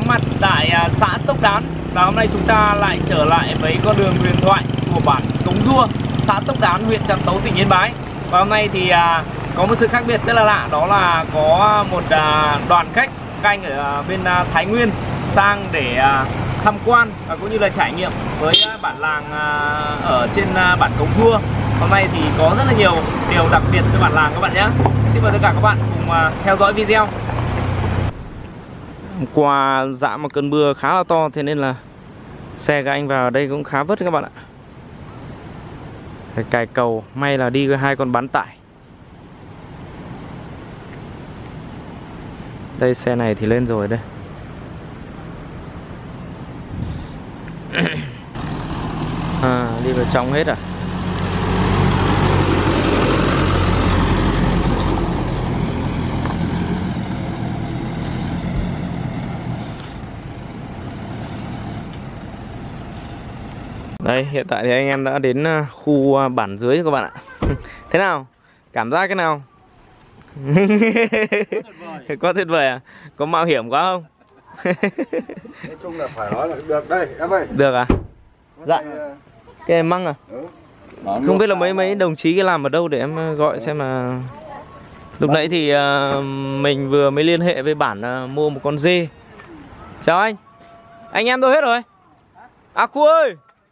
mặt tại xã Tốc Đán. Và hôm nay chúng ta lại trở lại với con đường huyền thoại của bản Cống Rua, xã Tốc Đán, huyện Trạm Tấu, tỉnh Yên Bái. Và hôm nay thì có một sự khác biệt rất là lạ, đó là có một đoàn khách các anh ở bên Thái Nguyên sang để tham quan và cũng như là trải nghiệm với bản làng ở trên bản Cống Rua. Hôm nay thì có rất là nhiều điều đặc biệt với bản làng các bạn nhé. Xin mời tất cả các bạn cùng theo dõi video. Hôm qua dã một cơn mưa khá là to, thế nên là xe các anh vào đây cũng khá vất các bạn ạ. Phải cài cầu, may là đi với 2 con bán tải. Đây xe này thì lên rồi đây. Đi vào trong hết à? Đây, hiện tại thì anh em đã đến khu bản dưới các bạn ạ. Thế nào? Cảm giác cái nào? Có tuyệt vời à? Có mạo hiểm quá không? Nói chung là phải nói là được đây em ơi. Được à? Dạ. Cái em măng à? Không biết là mấy đồng chí cái làm ở đâu để em gọi xem là. Lúc nãy thì mình vừa mới liên hệ với bản mua một con dê. Chào anh. Anh em đâu hết rồi? À Khu ơi.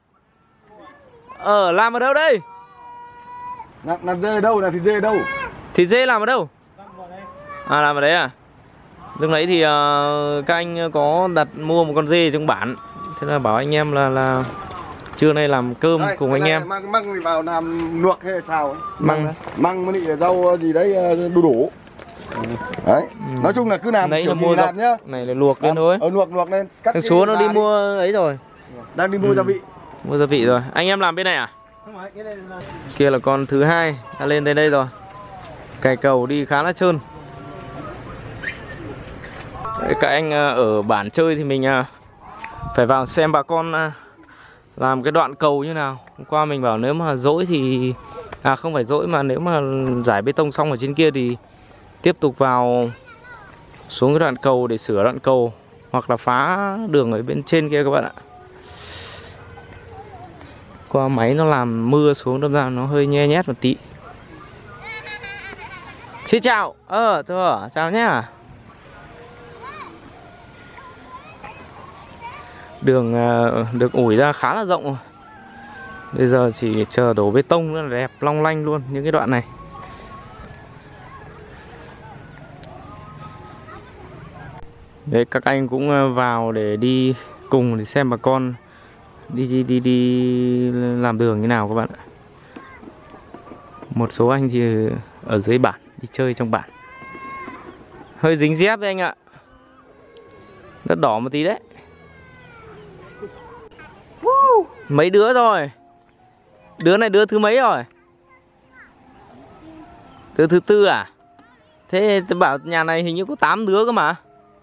Làm ở đâu đây? Làm dê đâu, là thịt dê đâu? Thịt dê làm ở đâu? À, làm ở đấy à? Lúc nãy thì các anh có đặt mua một con dê trong bản. Thế là bảo anh em là trưa nay làm cơm đây, cùng anh em. Măng vào làm luộc hay là sao? Măng mới định rau gì đấy đu đủ. Đấy. Nói chung là cứ làm đấy kiểu là mua làm nhá. Này là luộc lên thôi. Luộc lên. Thằng Số nó đi mua ấy rồi. Đang đi mua gia vị. Mua gia vị rồi. Anh em làm bên này à? Kia là con thứ hai đã lên tới đây rồi. Cài cầu đi khá là trơn. Các anh ở bản chơi thì mình phải vào xem bà con làm cái đoạn cầu như nào. Hôm qua mình bảo nếu mà dỗi thì không phải dỗi mà nếu mà giải bê tông xong ở trên kia thì tiếp tục vào xuống cái đoạn cầu để sửa đoạn cầu hoặc là phá đường ở bên trên kia các bạn ạ. Qua máy nó làm mưa xuống đâm ra nó hơi nhe nhét một tí. Xin chào. Chào nhá. Đường được ủi ra khá là rộng rồi. Bây giờ chỉ chờ đổ bê tông nữa là đẹp long lanh luôn những cái đoạn này. Đấy, các anh cũng vào để đi cùng để xem bà con đi làm đường như nào các bạn ạ. Một số anh thì ở dưới bản đi chơi trong bản. Hơi dính dép đấy anh ạ. Rất đỏ một tí đấy. Mấy đứa rồi? Đứa này đứa thứ mấy rồi? Đứa thứ 4 à? Thế tôi bảo nhà này hình như có 8 đứa cơ mà.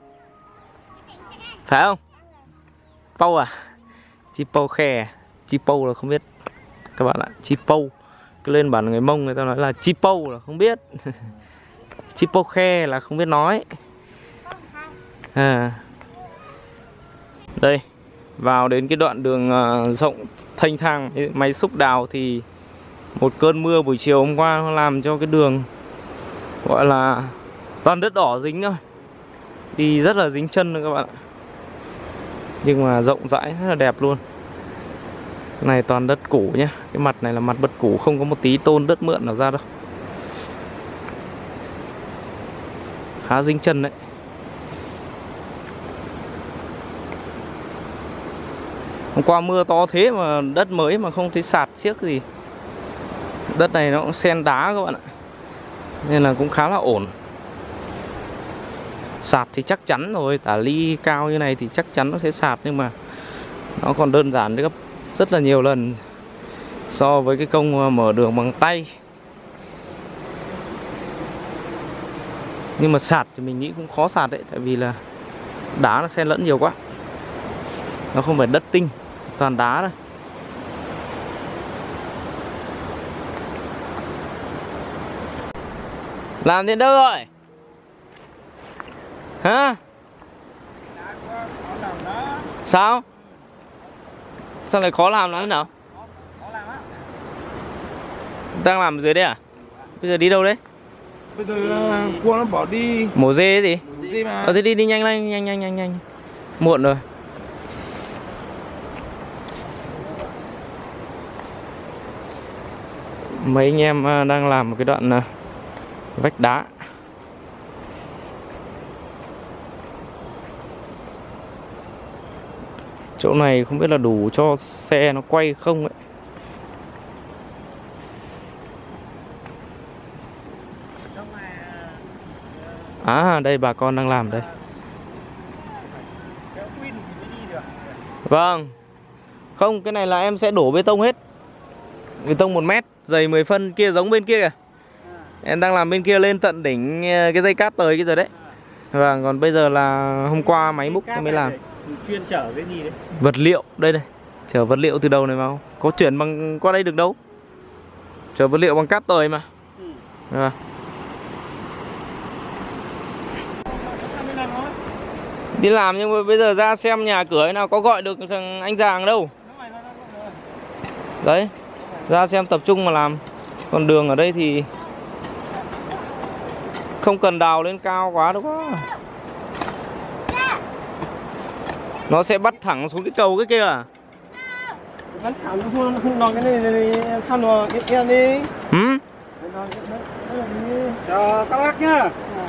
Phải không? Pâu à? Chi Pâu Khe. Chi Pâu là không biết các bạn ạ. Chi Pâu. Cứ lên bản người Mông người ta nói là Chi Pâu là không biết. Chi Pâu Khe là không biết nói. Đây. Vào đến cái đoạn đường rộng thênh thang máy xúc đào thì một cơn mưa buổi chiều hôm qua nó làm cho cái đường gọi là toàn đất đỏ dính thôi. Đi rất là dính chân nữa các bạn ạ. Nhưng mà rộng rãi rất là đẹp luôn. Cái này toàn đất cũ nhá. Cái mặt này là mặt đất cũ, không có một tí tôn đất mượn nào ra đâu. Khá dính chân đấy. Hôm qua mưa to thế mà đất mới mà không thấy sạt xiếc gì. Đất này nó cũng sen đá các bạn ạ. Nên là cũng khá là ổn. Sạt thì chắc chắn rồi, tả ly cao như này thì chắc chắn nó sẽ sạt. Nhưng mà nó còn đơn giản gấp rất là nhiều lần so với cái công mở đường bằng tay. Nhưng mà sạt thì mình nghĩ cũng khó sạt đấy. Tại vì là đá nó xen lẫn nhiều quá. Nó không phải đất tinh, toàn đá thôi. Làm đến đâu rồi? Hả? Sao? Sao lại khó làm lắm nào? Đang làm ở dưới đây à? Bây giờ đi đâu đấy? Bây giờ cua nó bỏ đi. Mổ dê gì? Mổ dê mà. Thế đi nhanh lên, nhanh. Muộn rồi. Mấy anh em đang làm một cái đoạn vách đá. Chỗ này không biết là đủ cho xe nó quay không ấy. À đây bà con đang làm đây. Vâng. Không, cái này là em sẽ đổ bê tông hết. Bê tông 1 mét, dày 10 phân kia giống bên kia kìa. Em đang làm bên kia lên tận đỉnh cái dây cáp tời kia rồi đấy. Vâng, còn bây giờ là hôm qua máy múc mới làm. Chuyên chở cái gì đấy? Vật liệu, đây này. Chở vật liệu từ đầu này vào. Có chuyển bằng qua đây được đâu. Chở vật liệu bằng cáp tời mà. Vâng. Đi làm nhưng mà bây giờ ra xem nhà cửa ấy nào có gọi được thằng anh Giàng đâu. Đấy, ra xem tập trung mà làm. Còn đường ở đây thì không cần đào lên cao quá đâu có. Nó sẽ bắt thẳng xuống cái cầu cái kia à? Bắt thẳng không nói cái này khăn vào cái đi. Chào các bác nhá.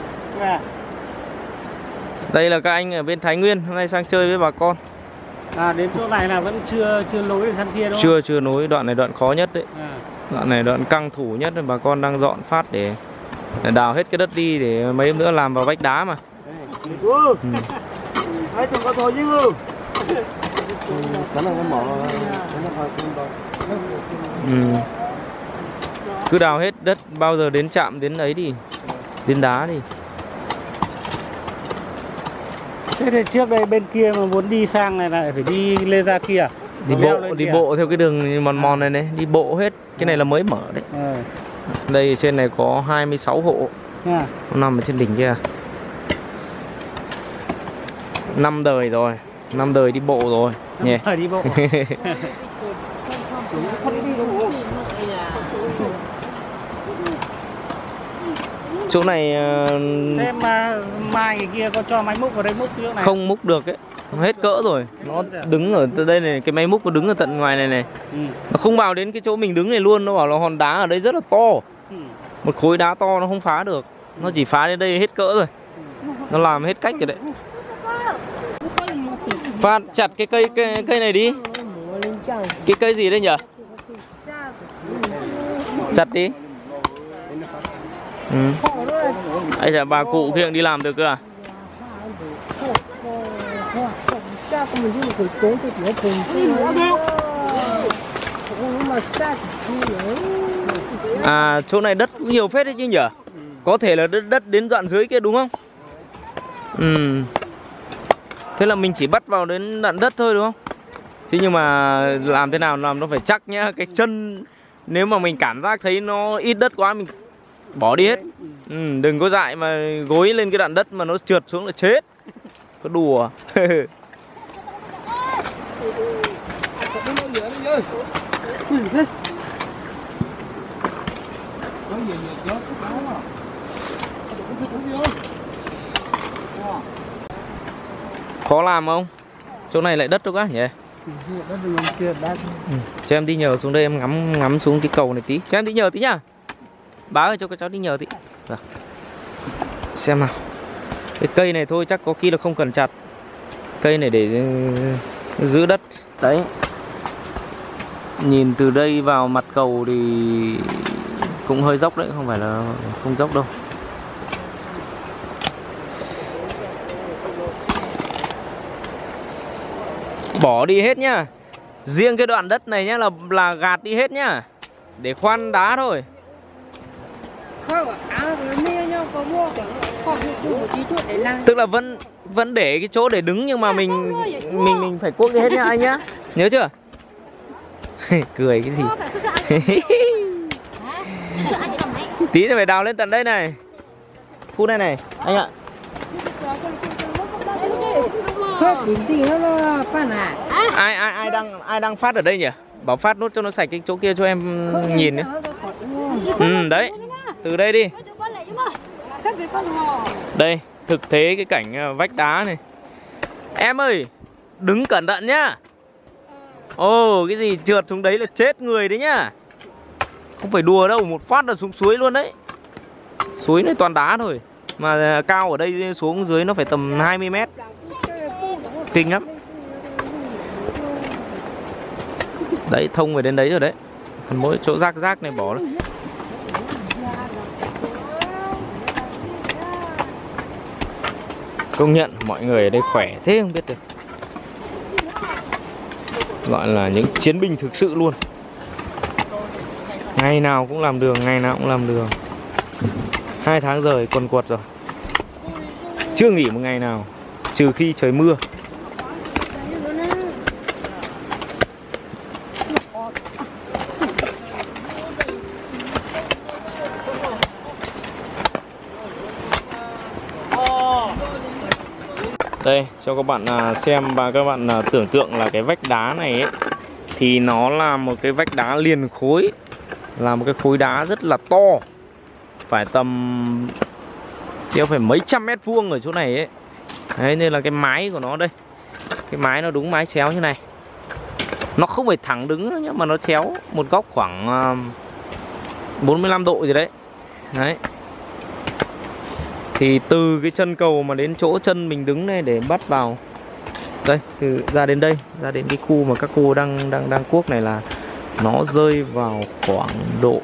Đây là các anh ở bên Thái Nguyên, hôm nay sang chơi với bà con. À đến chỗ này là vẫn chưa nối được thân kia đúng không? Chưa nối, đoạn này đoạn khó nhất đấy. Đoạn này đoạn căng thủ nhất, bà con đang dọn phát để đào hết cái đất đi để mấy hôm nữa làm vào vách đá mà. Hai chục có thôi chứ. Cứ đào hết đất, bao giờ đến chạm đến ấy thì đến đá thì. Thế thì trước đây bên kia mà muốn đi sang này lại phải đi lên ra kia. Đi bộ theo cái đường mòn này này, đi bộ hết. Cái này là mới mở đấy. Đây trên này có 26 hộ. Nó nằm ở trên đỉnh kia. 5 đời rồi, 5 đời đi bộ rồi nhỉ. Đi bộ. Chỗ này Thế mà mai cái kia có cho máy múc vào đây múc chỗ này? Không múc được ấy, nó hết cỡ rồi. Nó đứng ở đây này, cái máy múc nó đứng ở tận ngoài này này. Nó không vào đến cái chỗ mình đứng này luôn. Nó bảo là hòn đá ở đây rất là to. Một khối đá to nó không phá được. Nó chỉ phá đến đây hết cỡ rồi. Nó làm hết cách rồi đấy. Phát chặt cái cây này đi. Cái cây gì đây nhỉ? Chặt đi. Ấy là bà cụ kia đi làm được cơ à? À chỗ này đất cũng nhiều phết đấy chứ nhỉ? Có thể là đất đến đoạn dưới kia đúng không? Thế là mình chỉ bắt vào đến đoạn đất thôi đúng không? Thế nhưng mà làm thế nào làm nó phải chắc nhá. Cái chân nếu mà mình cảm giác thấy nó ít đất quá mình bỏ đi hết. Đừng có dại mà gối lên cái đoạn đất mà nó trượt xuống là chết. Có đùa. Khó làm không? Chỗ này lại đất đâu quá nhỉ? Cho em đi nhờ xuống đây, em ngắm xuống cái cầu này tí. Cho em đi nhờ tí nhá. Bá ơi cho các cháu đi nhờ tí. Rồi. Xem nào. Cái cây này thôi chắc có khi là không cần chặt. Cây này để giữ đất. Đấy. Nhìn từ đây vào mặt cầu thì cũng hơi dốc đấy, không phải là không dốc đâu. Bỏ đi hết nhá. Riêng cái đoạn đất này nhá là gạt đi hết nhá. Để khoan đá thôi. Tức là vẫn để cái chỗ để đứng nhưng mà mình phải cuốc đi hết nhá anh nhá. Nhớ chưa? Cười cái gì? Tí nữa phải đào lên tận đây này. Khu này này anh ạ. Ai đang phát ở đây nhỉ? Bảo phát nốt cho nó sạch cái chỗ kia cho em nhìn nhé. Đấy, từ đây đi. Đây, thực tế cái cảnh vách đá này. Em ơi, đứng cẩn thận nhá. Ồ, cái gì trượt xuống đấy là chết người đấy nhá. Không phải đùa đâu, một phát là xuống suối luôn đấy. Suối này toàn đá thôi. Mà cao ở đây xuống dưới nó phải tầm 20 mét. Kinh lắm. Đấy, thông về đến đấy rồi đấy. Còn mỗi chỗ rác này bỏ đấy. Công nhận mọi người ở đây khỏe thế không biết được. Gọi là những chiến binh thực sự luôn. Ngày nào cũng làm đường, ngày nào cũng làm đường. 2 tháng rồi quần quật rồi. Chưa nghỉ một ngày nào, trừ khi trời mưa. Đây cho các bạn xem và các bạn tưởng tượng là cái vách đá này ấy, thì nó là một cái vách đá liền khối, là một cái khối đá rất là to, phải tầm phải mấy trăm mét vuông ở chỗ này ấy. Đấy, nên là cái mái của nó đây, cái mái nó đúng mái chéo như này, nó không phải thẳng đứng nữa nhá, mà nó chéo một góc khoảng 45 độ gì đấy. Đấy. Thì từ cái chân cầu mà đến chỗ chân mình đứng này để bắt vào đây, từ ra đến đây, ra đến cái khu mà các cô đang cuốc này là nó rơi vào khoảng độ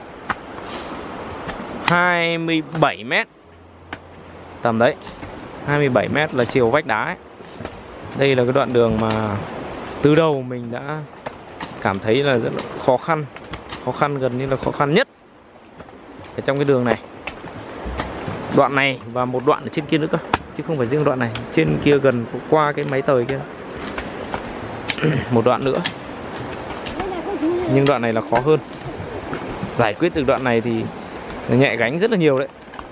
27 mét. Tầm đấy, 27 mét là chiều vách đá ấy. Đây là cái đoạn đường mà từ đầu mình đã cảm thấy là rất là khó khăn, gần như là khó khăn nhất ở trong cái đường này. Đoạn này và một đoạn ở trên kia nữa cơ, chứ không phải riêng đoạn này. Trên kia gần qua cái máy tời kia một đoạn nữa. Nhưng đoạn này là khó hơn. Giải quyết được đoạn này thì nhẹ gánh rất là nhiều đấy.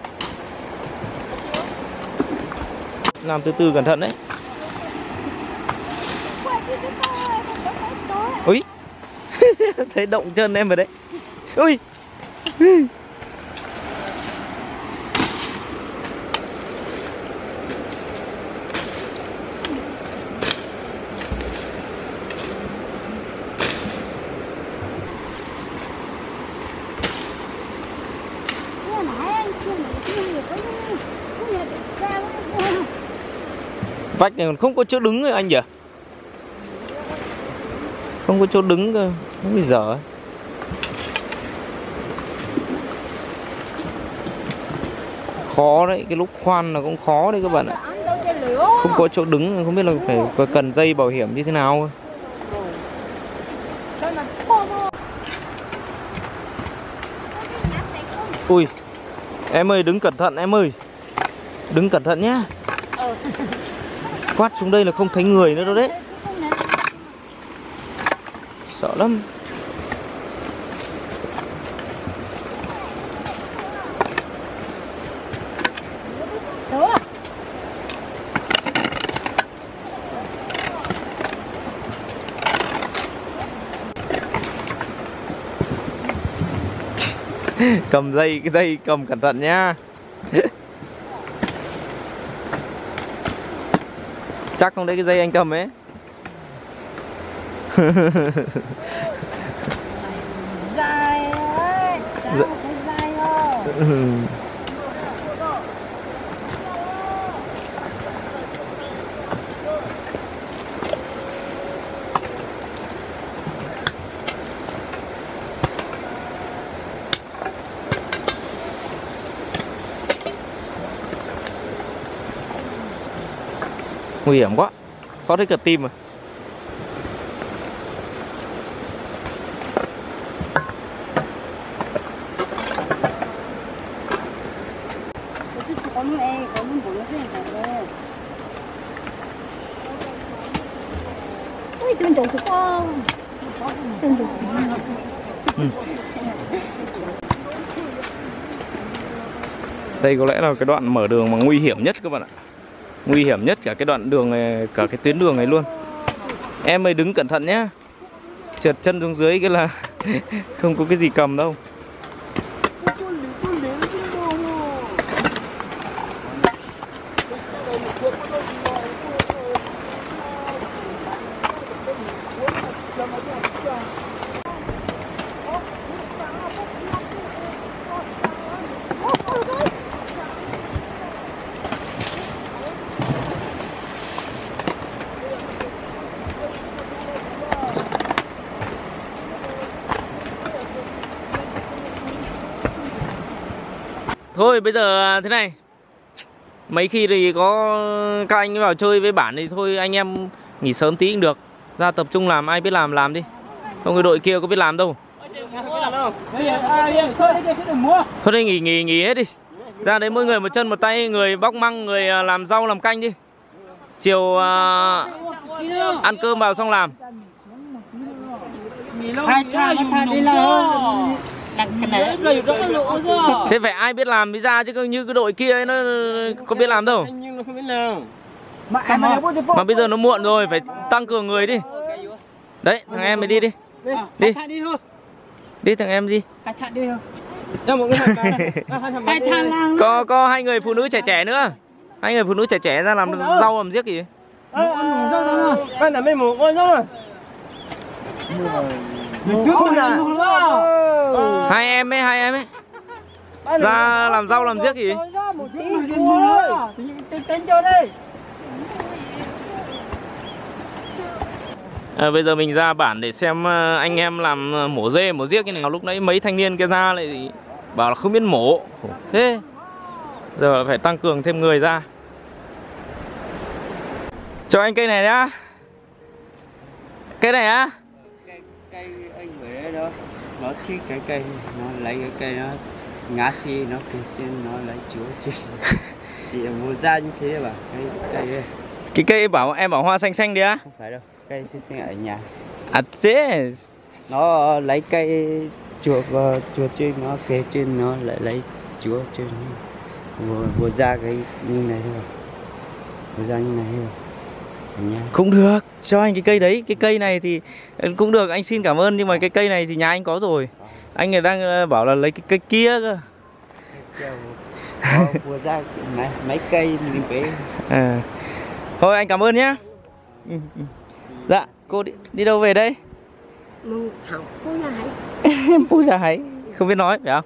Làm từ từ cẩn thận đấy. Ui thấy động chân em rồi đấy. Ui vách này còn không có chỗ đứng rồi anh nhỉ? Không có chỗ đứng cơ, không bây giờ. Khó đấy, cái lúc khoan là cũng khó đấy các bạn ạ. Không có chỗ đứng, không biết là phải cần dây bảo hiểm như thế nào. Ui, em ơi đứng cẩn thận em ơi. Đứng cẩn thận nhá. Phát xuống đây là không thấy người nữa đâu đấy. Sợ lắm. Cầm dây, cái dây cầm cẩn thận nhá. Chắc không đấy cái dây anh cầm ấy. Dài ơi, dài không? Nguy hiểm quá, có thấy cả tim rồi. Đây có lẽ là cái đoạn mở đường mà nguy hiểm nhất các bạn ạ. Nguy hiểm nhất cả cái đoạn đường này, cả cái tuyến đường này luôn. Em ơi đứng cẩn thận nhé. Trượt chân xuống dưới cái là không có cái gì cầm đâu. Thôi bây giờ thế này, mấy khi thì có các anh vào chơi với bản thì thôi anh em nghỉ sớm tí cũng được. Ra tập trung làm, ai biết làm đi. Không cái đội kia có biết làm đâu. Thôi đi nghỉ hết đi. Ra đấy mỗi người một chân một tay, người bóc măng, người làm rau làm canh đi. Chiều ăn cơm vào xong làm. Hai thằng đi làm. Thế phải ai biết làm mới ra chứ như cái đội kia ấy, nó có biết làm đâu. Mà bây giờ nó muộn rồi, phải tăng cường người đi. Đấy, thằng em mày đi đi. Đi. Đi thằng em đi. Có hai người phụ nữ trẻ nữa. Hai người phụ nữ trẻ ra làm rau làm giếc gì. Hai em ấy ra làm rau làm giếc gì. Bây giờ mình ra bản để xem anh em làm mổ dê mổ giếc như này. Lúc nãy mấy thanh niên kia ra lại bảo là không biết mổ. Thế giờ phải tăng cường thêm người ra. Cho anh cây này nhá. Cây này á. Cây anh Huế đó, nó thích cái cây, nó lấy cái cây nó ngã xi, nó kề trên, nó lấy chúa trên. Thì mua ra như thế mà cái cây ấy. Cái cây bảo em bảo hoa xanh xanh đi á? Không phải đâu, cây xanh ở nhà. À thế. Nó lấy cây chuột trên, nó kề trên, nó lại lấy chúa trên. Mua ra cái như này thôi. Mua ra như này thôi. Không được, cho anh cái cây đấy. Cái cây này thì cũng được, anh xin cảm ơn. Nhưng mà cái cây này thì nhà anh có rồi. Anh ấy đang bảo là lấy cái cây kia cơ. Vừa ra mấy cây mình phải... Thôi anh cảm ơn nhé. Dạ, cô đi đâu về đây? Pú Già Háy. Không biết nói phải không?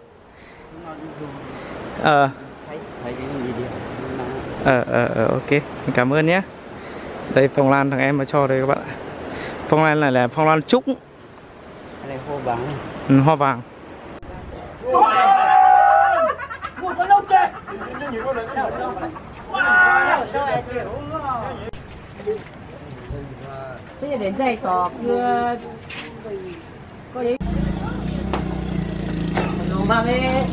Ok, anh cảm ơn nhé. Đây phong lan thằng em mà cho đây các bạn. Phong lan này là phong lan trúc. Đây hoa vàng. Hoa vàng. Bây giờ đến đây có giấy. Đồ mà về.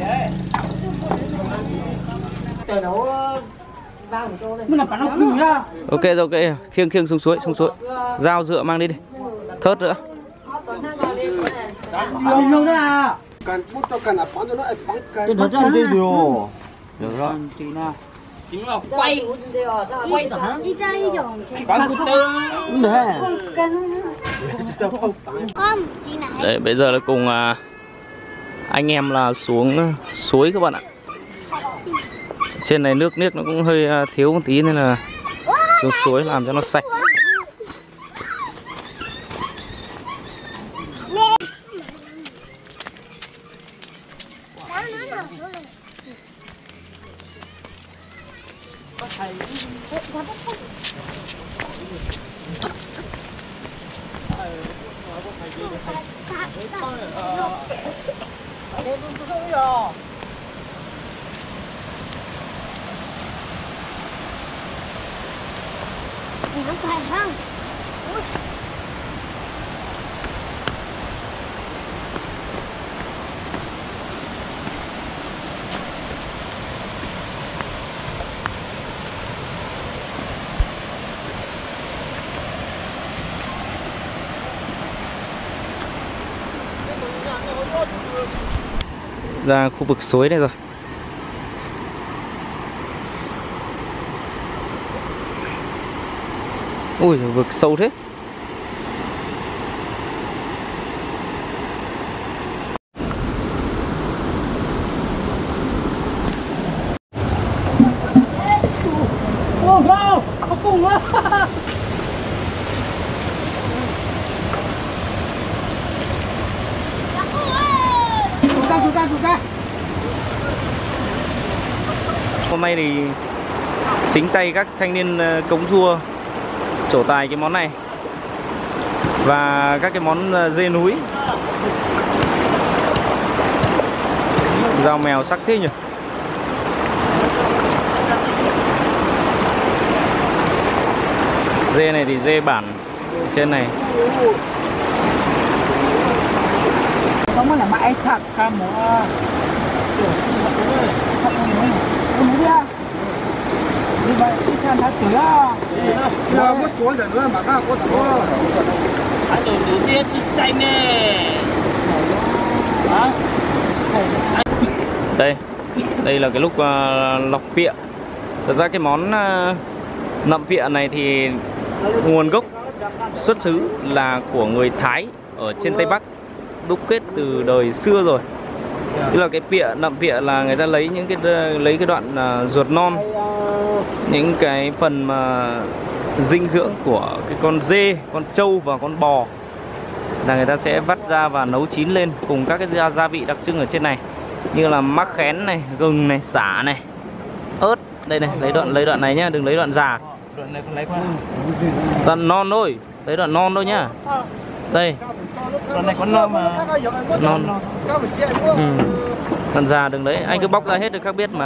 Chờ nấu vàng của tôi đây. Mình làm bánh ốc cừu nhá. Ok, khiêng xuống suối. Dao dựa mang đi đi. Thớt nữa. Không nữa à. Tôi nói cho anh đi rồi. Được rồi. Chính là quay rồi hả? Đấy, bây giờ là cùng anh em là xuống suối các bạn ạ. Trên này nước nó cũng hơi thiếu một tí nên là xuống suối làm cho nó sạch. Ra khu vực suối đây rồi. Ui, vực sâu thế. Không cùng á. Hôm nay thì chính tay các thanh niên cống rua trổ tài cái món này và các cái món dê núi. Dao mèo sắc thế nhỉ. Dê này thì dê bản trên này. Không có là mãi thật cả một như vậy chứ cha đã tuổi à. Chưa mất chuối nữa mà các con có Anh đầu tiên chứ xanh nè. Đây là cái lúc lọc pịa. Thật ra cái món nậm pịa này thì nguồn gốc xuất xứ là của người Thái ở trên Tây Bắc, đúc kết từ đời xưa rồi. Tức là cái pịa, nậm pịa là người ta lấy những cái đoạn ruột non, những cái phần mà dinh dưỡng của cái con dê, con trâu và con bò là người ta sẽ vắt ra và nấu chín lên cùng các cái gia vị đặc trưng ở trên này, như là mắc khén này, gừng này, sả này, ớt. Đây này, lấy đoạn này nhá, đừng lấy đoạn già. Đoạn này con lấy qua. Đoạn non thôi, lấy đoạn non thôi nhá. Đây. Đoạn này con non mà. Non. Đoạn già đừng lấy, anh cứ bóc ra hết được khác biết mà.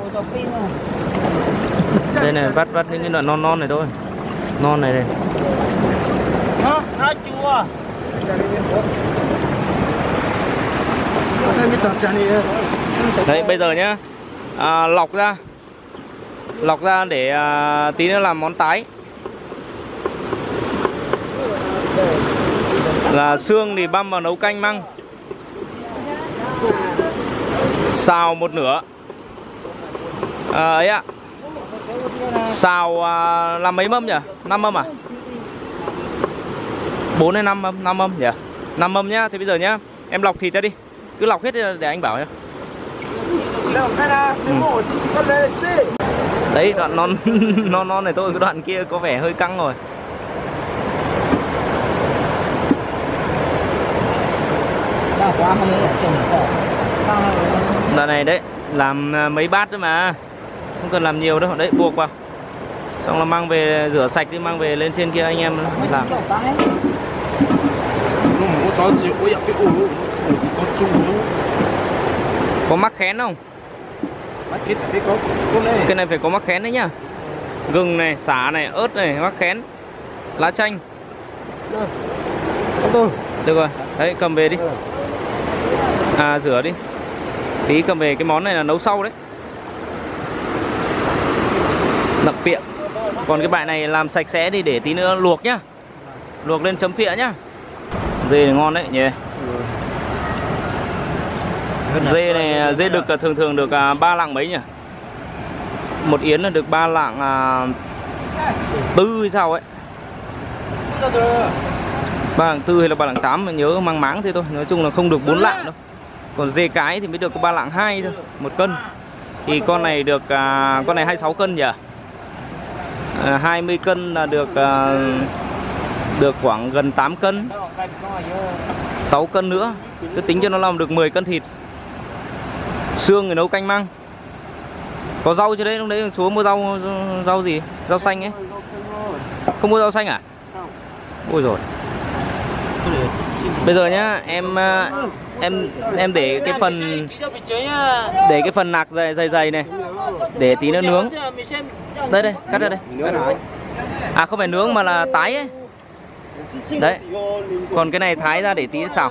Đây này, vắt những cái đoạn non này thôi. Non này đây. Nó chua. Đấy, bây giờ nhá, lọc ra để tí nữa làm món tái. Là xương thì băm vào nấu canh măng, xào một nửa ấy ạ. Xào làm mấy mâm nhỉ? 5 mâm à? 4 hay 5 mâm? 5 mâm nhỉ? 5 mâm nhá. Thế bây giờ nhá, em lọc thịt ra đi. Cứ lọc hết để anh bảo nhá. Đấy, đoạn non này thôi, cái đoạn kia có vẻ hơi căng rồi. Đoạn này đấy, làm mấy bát thôi mà, không cần làm nhiều đâu. Đấy, buộc vào, xong là mang về rửa sạch đi, mang về lên trên kia anh em làm. Có mắc khén không? Cái này phải có mắc khén đấy nhá. Gừng này, sả này, ớt này, mắc khén, lá chanh. Được rồi, đấy, cầm về đi. Rửa đi. Tí cầm về, cái món này là nấu sau đấy. Nậm pịa. Còn cái bại này làm sạch sẽ đi để tí nữa luộc nhá. Luộc lên chấm pịa nhá. Dê này ngon đấy nhỉ. Dê này, dê đực thường được 3 lạng mấy nhỉ? Một yến là được 3 lạng 4 hay sao ấy. 3 lạng 4 hay là 3 lạng 8 mình nhớ mang máng thế thôi. Nói chung là không được 4 lạng đâu. Còn dê cái thì mới được có 3 lạng 2 thôi, 1 cân. Thì con này được con này 26 cân nhỉ? 20 cân là được khoảng gần 8 cân. 6 cân nữa. Cứ tính cho nó làm được 10 cân thịt. Xương thì nấu canh măng. Có rau chứ đấy, lúc đấy chú mua rau gì? Rau xanh ấy. Không mua rau xanh à? Ôi rồi. Bây giờ nhá, em để cái phần nạc dày này để tí nữa nướng. Đây, cắt ra đây. Không phải nướng mà là tái ấy. Đấy. Còn cái này thái ra để tí xào.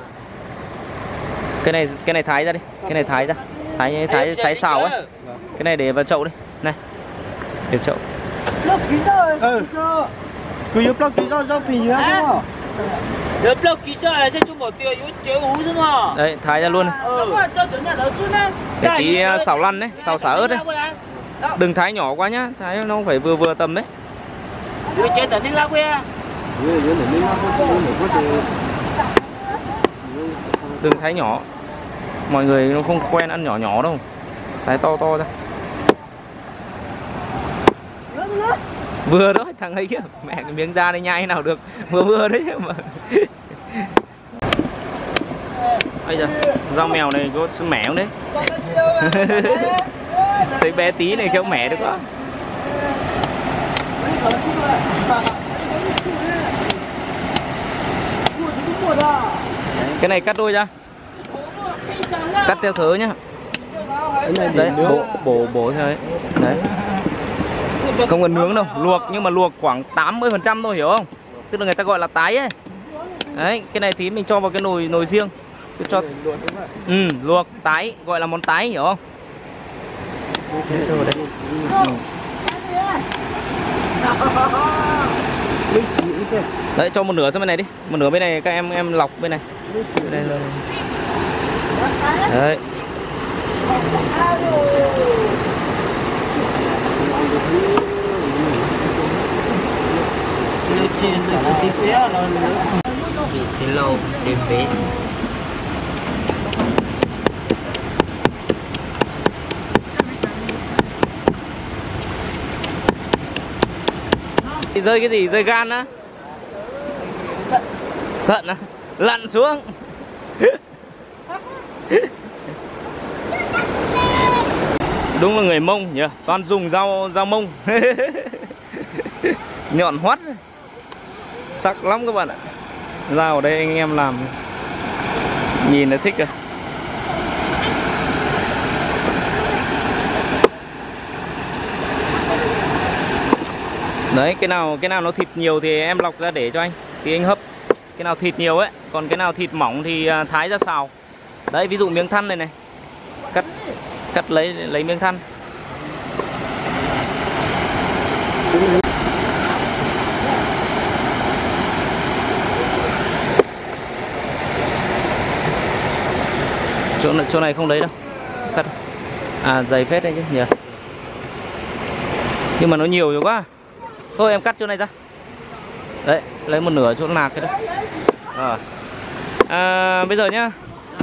Cái này thái ra đi. Cái này thái ra. Thái xào ấy. Cái này để vào chậu đi. Này. Để chậu. Cứ giúp lọc ký rau phì nữa đúng không? Lớp lọc ký cho là sẽ chung một tiêu chế hú đúng không? Đấy, thái ra luôn. Để tí xào lăn đấy, xào xả ớt đấy. Đừng thái nhỏ quá nhá, thái nó phải vừa tầm đấy. Rồi chơi tận đi lao quê. Đừng thái nhỏ. Mọi người nó không quen ăn nhỏ nhỏ đâu. Thái to to ra. Vừa đó thằng ấy kia. Mẹ cái miếng da đây nhai nào được. Vừa đấy chứ mà. Bây giờ rau mèo này có mẻ không đấy? Thấy bé tí này kêu mẻ được quá. Cái này cắt đôi ra. Cắt theo thớ nhá. Đấy, bổ theo đấy. Đấy. Không cần nướng đâu, luộc nhưng mà luộc khoảng 80% thôi, hiểu không? Tức là người ta gọi là tái ấy. Đấy, cái này thì mình cho vào cái nồi riêng. Cứ cho luộc tái, gọi là món tái, hiểu không? Đấy, cho một nửa sang bên này đi. Một nửa bên này các em lọc bên này. Đấy. Thì lâu tìm bé. Rơi cái gì? Rơi gan á? Thận á? Lặn xuống. Đúng là người Mông nhỉ, toàn dùng dao Mông. Nhọn hoắt, sắc lắm các bạn ạ. Dao ở đây anh em làm nhìn là thích rồi. Đấy, cái nào nó thịt nhiều thì em lọc ra để cho anh, thì anh hấp. Cái nào thịt nhiều ấy, còn cái nào thịt mỏng thì thái ra xào. Đấy, ví dụ miếng thăn này này, cắt lấy miếng thăn. Chỗ này không lấy đâu, cắt. À, dày phết đấy chứ nhỉ. Nhưng mà nó nhiều rồi quá. Thôi em cắt chỗ này ra. Đấy, lấy một nửa chỗ nạc cái đó. Rồi. Bây giờ nhá,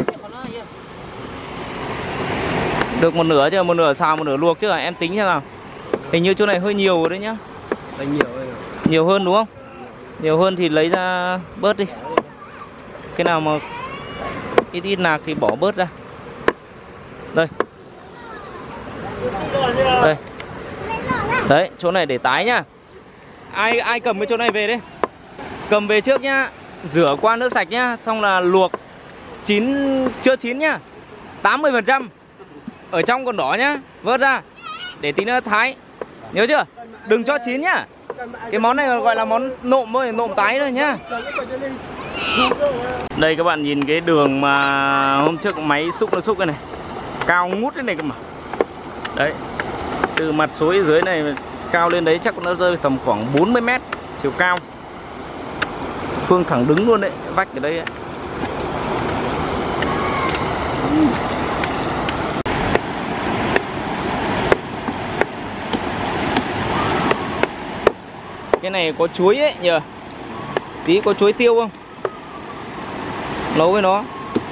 được một nửa chứ, một nửa xào một nửa luộc chứ, em tính xem nào. Hình như chỗ này hơi nhiều rồi đấy nhá. Nhiều hơn đúng không? Nhiều hơn thì lấy ra bớt đi. Cái nào mà ít nạc thì bỏ bớt ra. Đây. Đây. Đấy, chỗ này để tái nhá. Ai cầm cái chỗ này về đi. Cầm về trước nhá. Rửa qua nước sạch nhá, xong là luộc chưa chín nhá. 80%. Ở trong còn đỏ nhá, vớt ra để tí nữa thái. Nhớ chưa? Đừng cho chín nhá. Cái món này gọi là món nộm thôi, nộm tái thôi nhá. Đây các bạn nhìn cái đường mà hôm trước máy xúc nó xúc cái này. Cao ngút thế này cơ mà. Đấy. Từ mặt suối dưới này cao lên đấy chắc nó rơi tầm khoảng 40 mét chiều cao. Phương thẳng đứng luôn đấy, vách ở đây ấy. Cái này có chuối ấy nhờ. Tí có chuối tiêu không? Nấu với nó.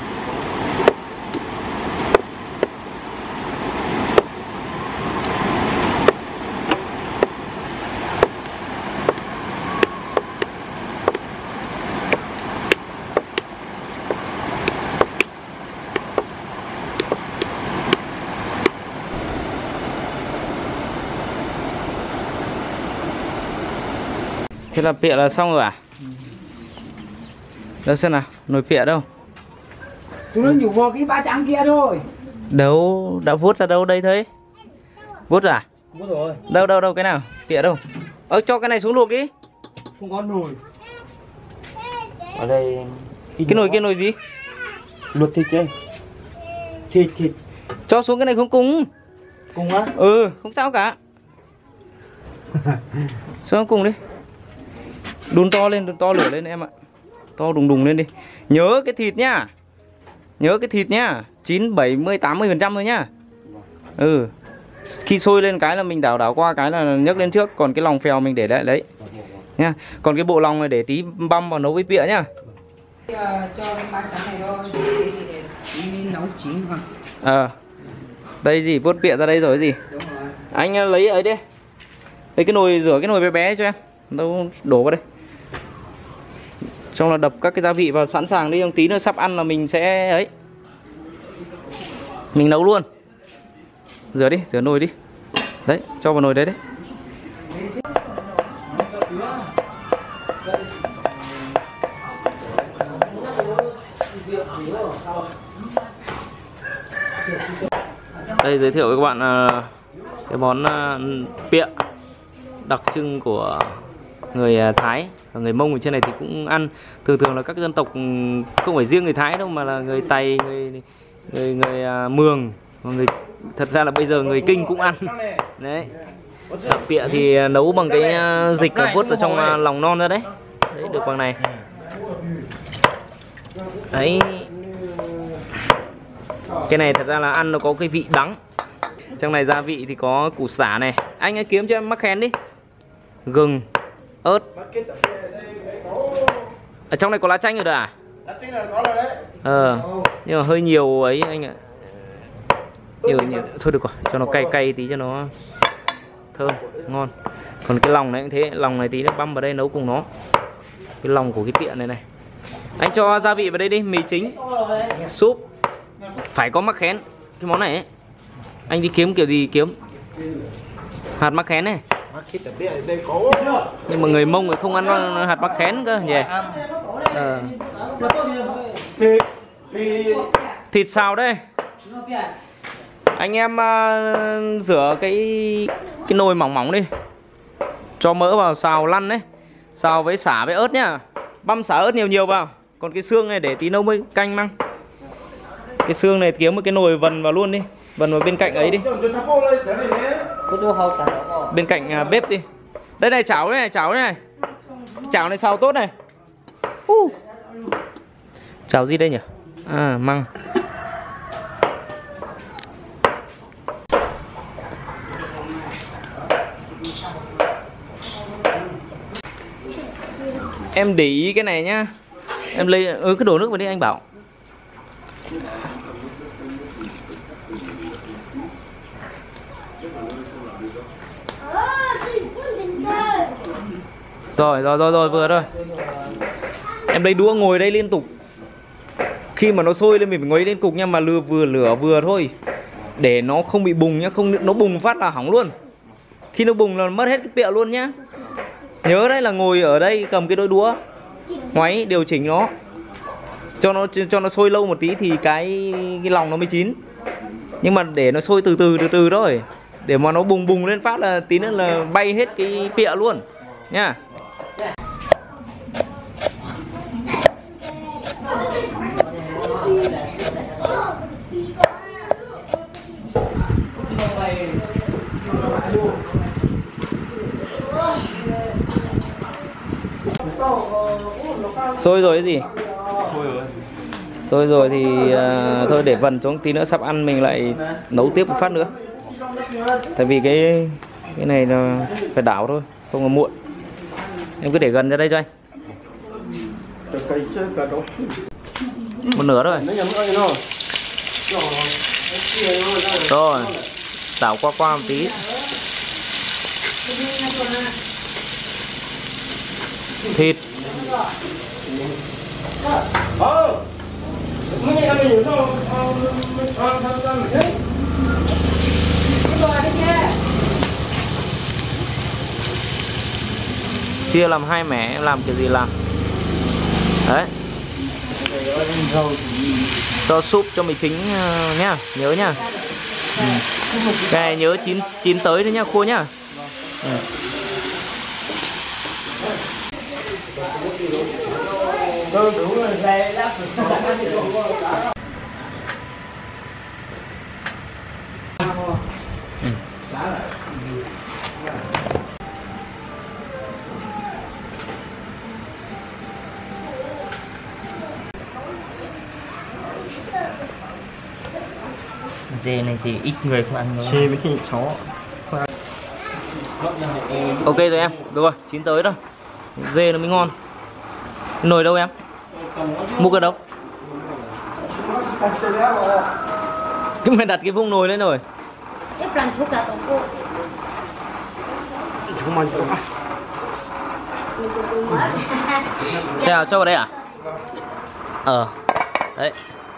Thế là pịa là xong rồi à? Đâu xem nào, nồi pịa đâu? Chúng nó nhủ vào cái ba trắng kia thôi. Đâu, đã vuốt ra đâu đây thấy? Vuốt à? Vuốt rồi. Đâu cái nào? Pịa đâu? Cho cái này xuống luộc đi. Không có nồi. Ở đây cái nồi gì? Luộc thịt đây. Thịt. Cho xuống cái này không cùng. Cùng á? Ừ, không sao cả. Xuống cùng đi. Đun to lửa lên em ạ. To đùng lên đi. Nhớ cái thịt nhá. 9, 70, 80% thôi nhá. Khi sôi lên cái là mình đảo qua cái là nhấc lên trước. Còn cái lòng phèo mình để lại đấy. nha. Còn cái bộ lòng này để tí băm vào nấu với pịa nhá. Cho cái bát trắng này thôi để nấu chín vào. Đây gì vuốt pịa ra đây rồi gì. Đúng rồi. Anh lấy ấy đi. Lấy cái nồi rửa cái nồi bé bé cho em. Đâu đổ vào đây. Xong là đập các cái gia vị vào sẵn sàng đi, tí nữa sắp ăn là mình sẽ ấy. Mình nấu luôn. Rửa đi, rửa nồi đi. Đấy, cho vào nồi đấy đấy. Đây giới thiệu với các bạn cái món pịa đặc trưng của người Thái và người Mông ở trên này thì cũng ăn. Thường là các dân tộc không phải riêng người Thái đâu mà là người Tày, người Mường, người thật ra là bây giờ người Kinh cũng ăn. Đấy. Pịa thì nấu bằng cái dịch vớt ở trong lòng non ra đấy. Đấy được bằng này. Đấy. Cái này thật ra là ăn nó có cái vị đắng. Trong này gia vị thì có củ sả này. Anh ấy kiếm cho em mắc khén đi. Gừng, ớt. Ở trong này có lá chanh rồi à? Lá chanh là có rồi đấy. Nhưng mà hơi nhiều ấy anh ạ. Nhiều. Thôi được rồi, cho nó cay cay tí cho nó thơm, ngon. Còn cái lòng này cũng thế, lòng này tí nó băm vào đây nấu cùng nó. Cái lòng của cái pịa này này. Anh cho gia vị vào đây đi, mì chính, súp. Phải có mắc khén cái món này ấy. Anh đi kiếm kiểu gì kiếm hạt mắc khén này. Nhưng mà người Mông thì không ăn hạt mắc khén cơ nhỉ. Thịt xào đây. Anh em rửa cái nồi mỏng mỏng đi. Cho mỡ vào xào lăn đấy. Xào với sả với ớt nhá. Băm sả ớt nhiều vào. Còn cái xương này để tí nấu với canh măng. Cái xương này kiếm một cái nồi vần vào luôn đi. Vần vào bên cạnh ấy đi. Bên cạnh bếp đi. Đây này chảo đây này, chảo đây này. Chảo này xào tốt này. Chảo gì đây nhỉ? Măng. Em để ý cái này nhá. Em lấy cứ đổ nước vào đi anh bảo. Rồi vừa rồi. Em lấy đũa ngồi đây liên tục. Khi mà nó sôi lên mình phải ngồi liên tục nha, mà lửa vừa thôi. Để nó không bị bùng nhá, không nó bùng phát là hỏng luôn. Khi nó bùng là mất hết cái pịa luôn nhá. Nhớ đấy là ngồi ở đây cầm cái đôi đũa ngoáy điều chỉnh nó. Cho nó sôi lâu một tí thì cái lòng nó mới chín. Nhưng mà để nó sôi từ từ thôi. Để mà nó bùng lên phát là tí nữa là bay hết cái pịa luôn nha. Sôi rồi cái gì? Sôi rồi thì thôi để vần xuống, tí nữa sắp ăn mình lại nấu tiếp một phát nữa. Tại vì cái này là phải đảo thôi, không là muộn. Em cứ để gần ra đây cho anh. Một nửa thôi. Rồi, đảo qua một tí. Thịt. Chia làm hai mẻ, em làm kiểu gì làm. Đấy. Cho súp cho mì chính nhá, nhớ nhá. Cái này nhớ chín tới đấy nhá, khô nhá. Dê này thì ít người không ăn đâu. Dê với thịt chó. Ok rồi em, được rồi, chín tới rồi. dê nó mới ngon. Nồi đâu em? Mua ở đâu? Cứ mày đặt cái vung nồi lên rồi. Chào, cho vào đây à? Đấy.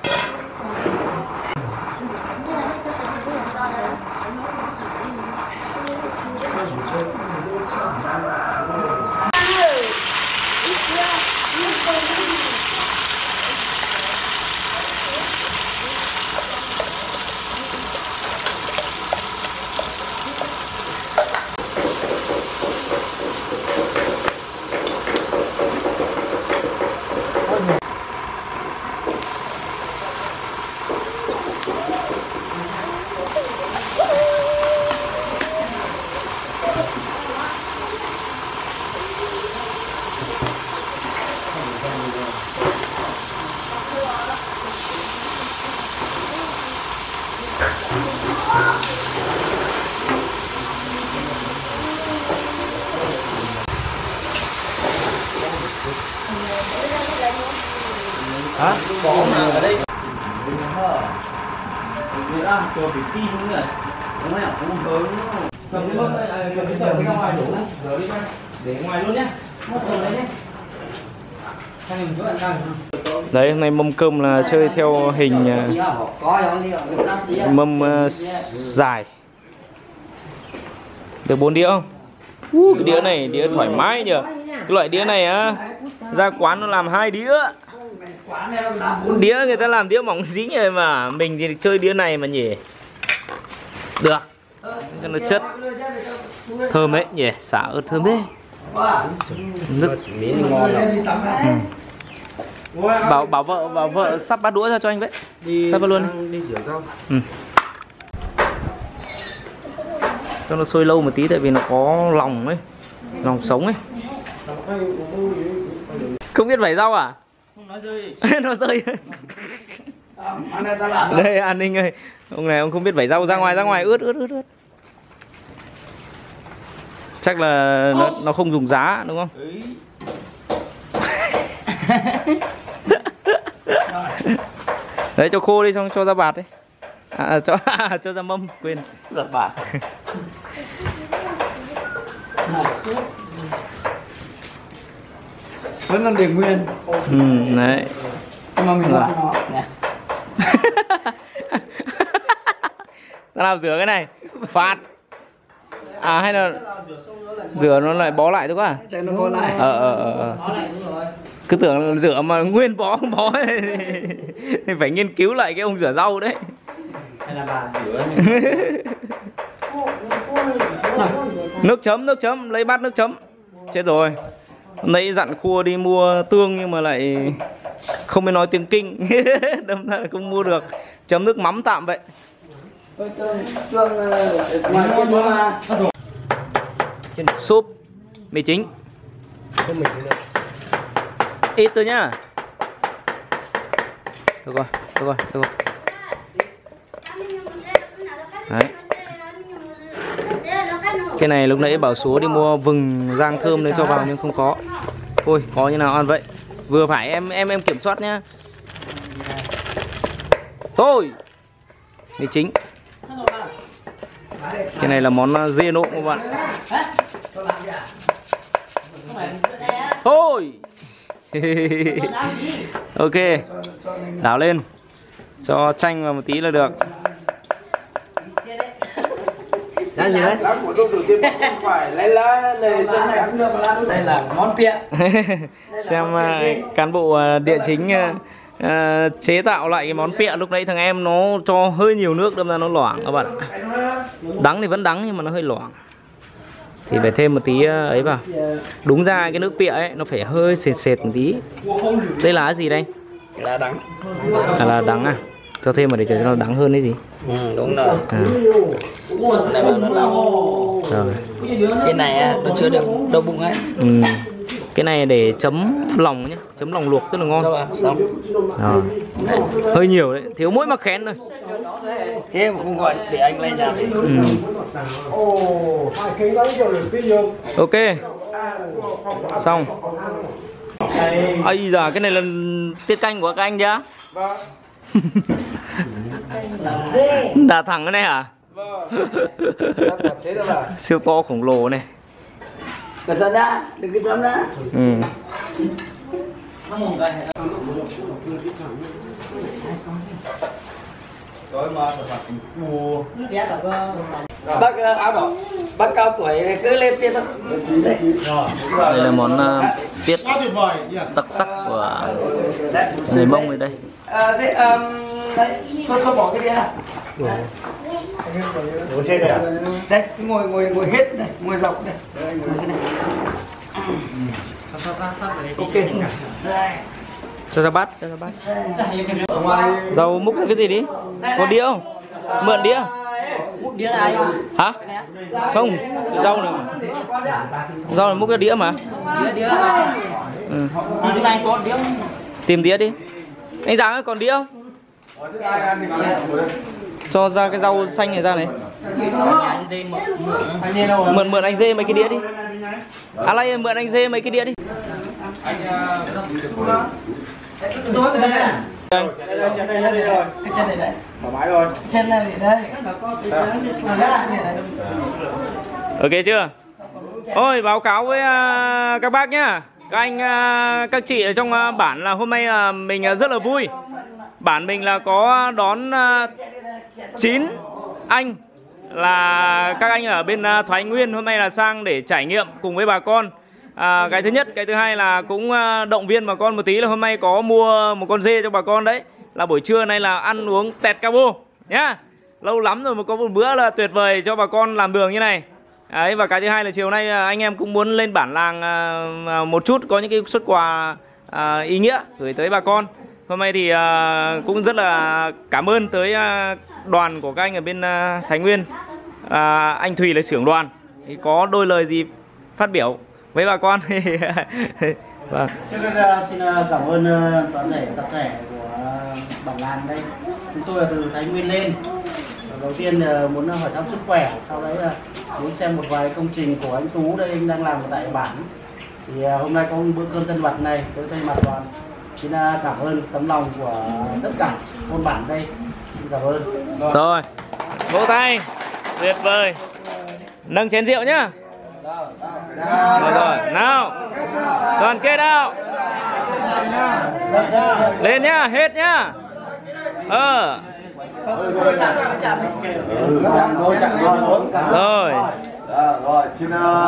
Hả? Bỏ mà ở đây. Người ta cho bị tin đúng rồi. Đúng không? Không hớn. Cầm cái mâm này, cầm cái chậu cái ra ngoài đổ này. Rồi đi sang. Để ngoài luôn nhé. Mất chậu đấy nhé. Đấy, hôm nay mâm cơm là chơi theo hình mâm dài. Được 4 đĩa không? Cái đĩa này đĩa thoải mái nhờ. Cái loại đĩa này á, ra quán nó làm 2 đĩa. Đĩa người ta làm đĩa mỏng dính rồi mà mình thì chơi đĩa này mà nhỉ. Được. Cho nó chất. Thơm ấy nhỉ, xả ớt thơm đấy. Nước bảo vợ sắp bát đũa ra cho anh đấy. Sắp bát luôn. Đi rửa rau. Cho nó sôi lâu một tí tại vì nó có lòng ấy, lòng sống ấy. Không biết vẩy rau à? Nó rơi. Nó rơi. Đây an ninh ơi, ông này ông không biết vẩy rau, ra ngoài ướt. Chắc là nó không dùng giá đúng không? Đấy cho khô đi xong cho ra bạt đi. Cho ra mâm, quên. Ra bạt. Vẫn còn để nguyên. Đấy. Nhưng mà mình làm nó nè. Ta nào rửa cái này phạt. À hay là rửa nó lại bó lại thôi quá. Chạy nó bó lại. Cứ tưởng rửa mà nguyên bó không bó thì phải nghiên cứu lại cái ông rửa rau đấy. Hay là bà rửa nước chấm, lấy bát nước chấm. Chết rồi. Nãy dặn Khua đi mua tương nhưng mà lại không biết nói tiếng Kinh. Đâm ra không mua được. Chấm nước mắm tạm vậy. Súp mì chính. Ít thôi nhá. Được rồi. Đấy. Cái này lúc nãy bảo số đi mua vừng rang thơm đấy cho vào nhưng không có. Ôi, có như nào ăn vậy. Vừa phải em kiểm soát nhá. Thôi. Mì chính. Cái này là món dê nộm các bạn. Thôi. Ok. Đảo lên. Cho chanh vào một tí là được. Gì đấy? Đây là món pịa. Xem cán bộ địa chính chế tạo lại cái món pịa. Lúc nãy thằng em nó cho hơi nhiều nước đâm ra nó loãng các bạn. Đắng thì vẫn đắng nhưng mà nó hơi loãng. Thì phải thêm một tí ấy vào. Đúng ra cái nước pịa ấy nó phải hơi sệt một tí. Đây là cái gì đây? Là đắng. Là đắng à? Cho thêm vào để cho nó đắng hơn đấy gì? Đúng rồi. Này vào nó đắng. Rồi. Cái này nó chưa được đau bụng ấy. Cái này để chấm lòng nhé, chấm lòng luộc rất là ngon. Đâu xong. Rồi. Hơi nhiều đấy, thiếu mỗi mắc khén thôi. Thế mà không gọi để anh lên nhà. Ok. Xong. Ây già, cái này là tiết canh của các anh chứ? Vâng. Đà thẳng cái này hả? Vâng. Siêu to khổng lồ này. Cẩn thận đã, đừng cái dám đã. Ừ. Bác áo đỏ, bác cao tuổi này cứ lên trên thôi. Đây là món tiết đặc sắc của người Mông ở đây. Đấy, cho bỏ cái đĩa nào. Ngồi trên này à? Đây, ngồi hết đây, ngồi dọc đây. Đây, ngồi thế này. Ok. Đây. Cho ra bát. Rau múc cái gì đi? Có đĩa không? Mượn đĩa. Múc đĩa này Hả? Không, rau này. Rau này múc cái đĩa mà. Đĩa này. Ừ. Thế này có đĩa không? Tìm đĩa đi. Anh Giáng ơi, còn đĩa không? Cho ra cái rau xanh này ra này. Mượn anh Dê mấy cái đĩa đi. À lại mượn anh Dê mấy cái đĩa đi. Anh. Chân này đây. Thoải mái rồi. Chân này đây. Ok chưa? Ôi, báo cáo với các bác nhá. Các anh, các chị ở trong bản là hôm nay mình rất là vui. Bản mình là có đón 9 anh là các anh ở bên Thoái Nguyên hôm nay là sang để trải nghiệm cùng với bà con. Cái thứ nhất, cái thứ hai là cũng động viên bà con một tí là hôm nay có mua một con dê cho bà con đấy. Là buổi trưa nay là ăn uống tẹt cabo nhá. Lâu lắm rồi mà có một bữa là tuyệt vời cho bà con làm đường như này. Đấy, và cái thứ hai là chiều nay anh em cũng muốn lên bản làng một chút, có những cái xuất quà ý nghĩa gửi tới bà con. Hôm nay thì cũng rất là cảm ơn tới đoàn của các anh ở bên Thái Nguyên. Anh Thùy là trưởng đoàn thì có đôi lời gì phát biểu với bà con. Vâng. Trước hết xin cảm ơn toàn thể tập thể của bản làng đây. Chúng tôi là từ Thái Nguyên lên. Đầu tiên muốn hỏi thăm sức khỏe, sau đấy là muốn xem một vài công trình của anh Tú đây anh đang làm tại bản. Thì hôm nay có một bữa cơm thân mật này, tôi thay mặt đoàn xin cảm ơn tấm lòng của tất cả thôn bản đây. Xin cảm ơn. Rồi, vỗ tay, tuyệt vời. Nâng chén rượu nhá. Rồi, nào, đoàn kết nào. Lên nhá, hết nhá. Rồi. Rồi, xin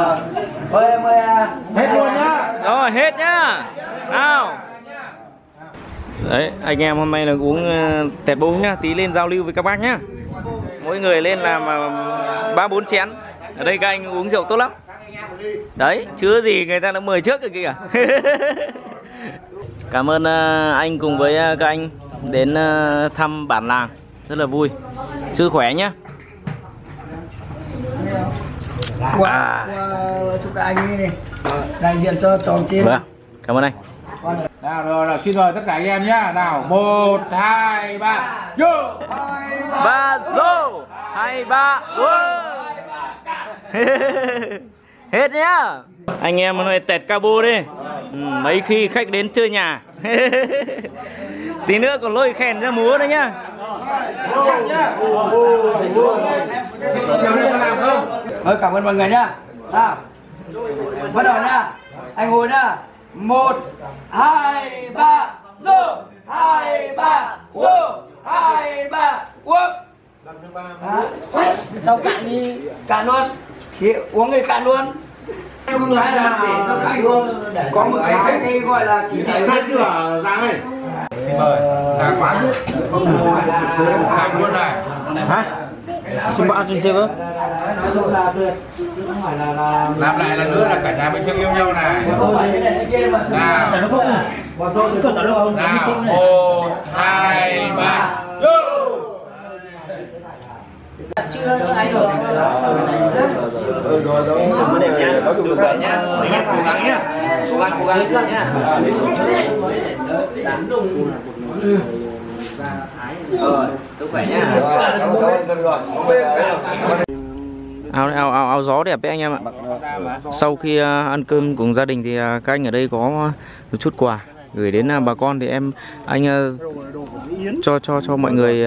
Hết luôn nhá. Rồi, hết nhá. Nào. Đấy, anh em hôm nay là uống tẹt bông nhá, tí lên giao lưu với các bác nhá. Mỗi người lên làm 3-4 chén. Ở đây các anh uống rượu tốt lắm. Đấy, chưa gì người ta đã mời trước rồi kìa. Cảm ơn anh cùng với các anh đến thăm bản làng. Rất là vui. Sức khỏe nhá. Chúc các anh ấy đại diện cho trò trên. Vâng, cảm ơn anh. Nào rồi, xin mời tất cả anh em nhá. Nào, 1, 2, 3, vô. 3 vô, 2, 3 hết nhá. Anh em hôm nay tẹt cabo đi. Mấy khi khách đến chơi nhà. Tí nữa còn lôi kèn ra múa đấy nhá. Cảm ơn mọi người nhá. Nào, bắt đầu nhá. Anh ngồi nhá. 1, 2, 3, vô. 2, 3, vô. 2, 3, uống. Sao cạn đi? Cạn luôn. Thì uống thì cạn luôn. Không nói là để cho các anh có một cái gọi là kỷ niệm. Sát chưa Giang ơi? Xin mời, Giang quá. Làm luôn này. Hả? Chúng bạn trên chơi không? Làm lại lần nữa là cả nhà mình thương yêu nhau này. Nào, 1, 2, 3, vô. Chưa ai rồi. nói chung là Nhá. Cố gắng nhá. Cố gắng nhá. Rồi, tôi khỏe nhá. cảm ơn thân rồi. Áo gió đẹp đấy anh em ạ. Sau khi ăn cơm cùng gia đình thì các anh ở đây có một chút quà gửi đến bà con, thì anh cho mọi người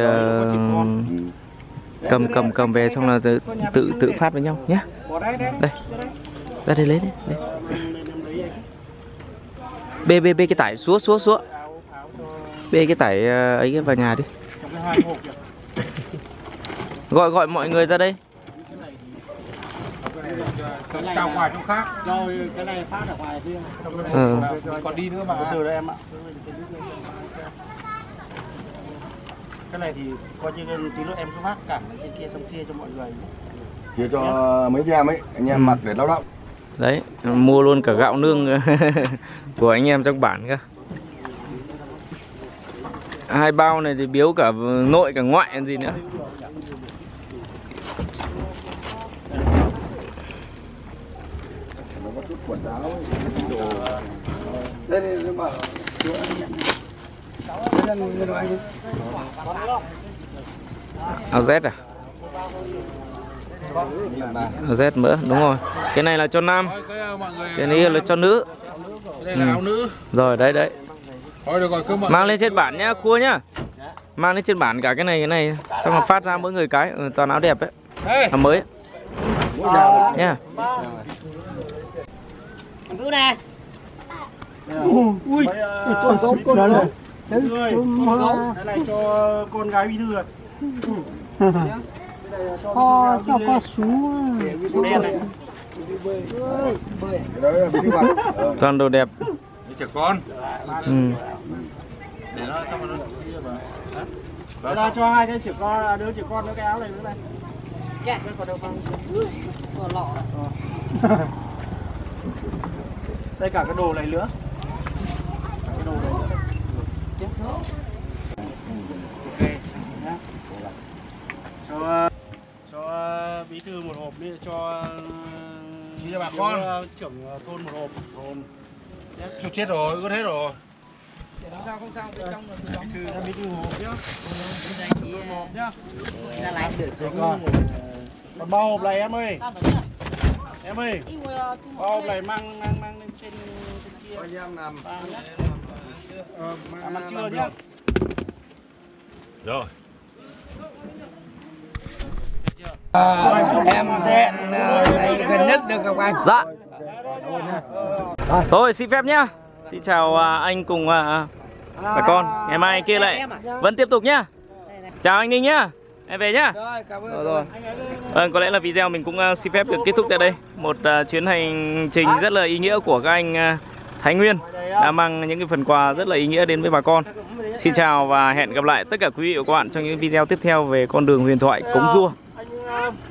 cầm về xong là tự phát với nhau nhé. Đây, ra đây lấy đấy. Bê cái tải xuống. Bê cái tải ấy vào nhà đi. Gọi mọi người ra đây. Cao ngoài chỗ khác. Rồi cái này phát ở ngoài riêng. Còn đi nữa mà. Từ đây em ạ. Cái này thì coi như tí nữa em cứ phát cản trên kia xong chia cho mọi người. Chia cho mấy anh em ấy, anh em mặc để lao động. Đấy, mua luôn cả gạo nương của anh em trong bản cơ. 2 bao này thì biếu cả nội cả ngoại còn gì nữa. Áo Z à? Áo Z mỡ, đúng rồi. Cái này là cho nam, cái này là cho nữ. Đây là áo nữ. Rồi đấy. Thôi được rồi, cứ mang lên trên bản nhá, cua nhá. Mang lên trên bản cả cái này xong rồi phát ra mỗi người cái, toàn áo đẹp đấy. Áo mới nha. Bữa nè. Ui, con đó này. Cái này cho con gái bí thư rồi. Cho con xuống. Toàn đồ đẹp. trẻ con. Để nó xong rồi nó ra cho 2 cái trẻ con, đứa trẻ con nó cái áo này nữa này. Dạ. Còn đâu không? Còn lọ. Đây cả cái đồ này nữa. Cái đồ này nữa. Ok nhá. Cho bí thư một hộp đi, cho bà con. Trưởng thôn một hộp. Chụp chết rồi, ướt hết rồi. Không sao, bên trong là Bí thư một hộp nhá. Nhá. ra lại được rồi. Còn bao hộp này em ơi. Em ơi. Bao hộp này mang lên trên kia. Anh em làm Ăn trưa nhá. Rồi. Em sẽ gần nhất được không anh? Dạ. Thôi xin phép nhá. Xin chào anh cùng bà con. Ngày mai kia lại vẫn tiếp tục nhá. Chào anh Ninh nhá. Em về nhá. Rồi, cảm ơn. Rồi. Có lẽ là video mình cũng xin phép được kết thúc tại đây. Một chuyến hành trình rất là ý nghĩa của các anh Thái Nguyên đã mang những cái phần quà rất là ý nghĩa đến với bà con. Xin chào và hẹn gặp lại tất cả quý vị và các bạn trong những video tiếp theo về con đường huyền thoại Cống Rua.